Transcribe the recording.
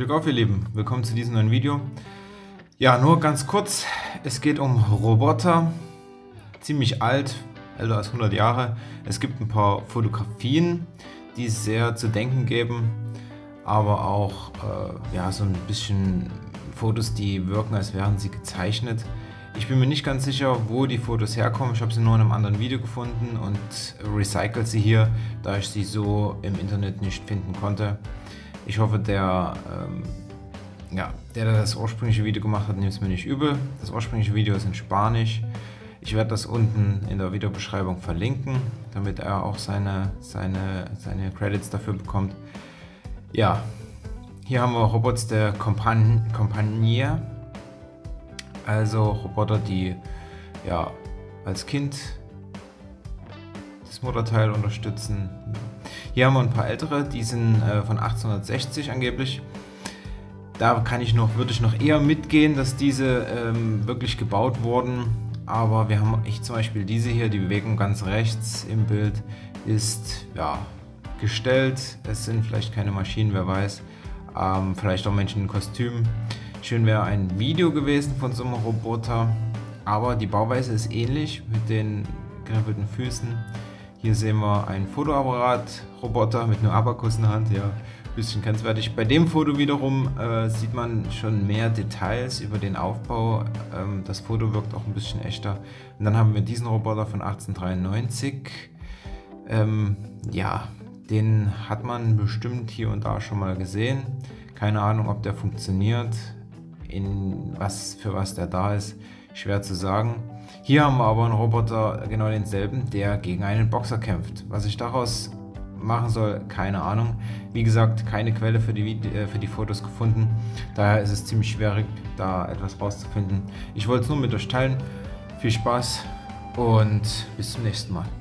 Glück auf, ihr Lieben. Willkommen zu diesem neuen Video. Ja, nur ganz kurz. Es geht um Roboter. Ziemlich alt, älter als 100 Jahre. Es gibt ein paar Fotografien, die sehr zu denken geben, aber auch ja, so ein bisschen Fotos, die wirken, als wären sie gezeichnet. Ich bin mir nicht ganz sicher, wo die Fotos herkommen. Ich habe sie nur in einem anderen Video gefunden und recycle sie hier, da ich sie so im Internet nicht finden konnte. Ich hoffe, der das ursprüngliche Video gemacht hat, nimmt es mir nicht übel. Das ursprüngliche Video ist in Spanisch. Ich werde das unten in der Videobeschreibung verlinken, damit er auch seine Credits dafür bekommt. Ja, hier haben wir Robots der Compagnie, also Roboter, die ja als Kind das Mutterteil unterstützen. Hier haben wir ein paar ältere, die sind von 1860 angeblich. Da würde ich noch eher mitgehen, dass diese wirklich gebaut wurden. Aber wir haben zum Beispiel diese hier, die Bewegung ganz rechts im Bild ist ja gestellt. Es sind vielleicht keine Maschinen, wer weiß. Vielleicht auch Menschen in Kostümen. Schön wäre ein Video gewesen von so einem Roboter. Aber die Bauweise ist ähnlich mit den gerippelten Füßen. Hier sehen wir einen Fotoapparat-Roboter mit einem Abakus in der Hand, ja, ein bisschen grenzwertig. Bei dem Foto wiederum sieht man schon mehr Details über den Aufbau. Das Foto wirkt auch ein bisschen echter. Und dann haben wir diesen Roboter von 1893. Ja, den hat man bestimmt hier und da schon mal gesehen. Keine Ahnung, ob der funktioniert, für was der da ist, schwer zu sagen. Hier haben wir aber einen Roboter, genau denselben, der gegen einen Boxer kämpft. Was ich daraus machen soll, keine Ahnung. Wie gesagt, keine Quelle für die Fotos gefunden. Daher ist es ziemlich schwierig, da etwas rauszufinden. Ich wollte es nur mit euch teilen. Viel Spaß und bis zum nächsten Mal.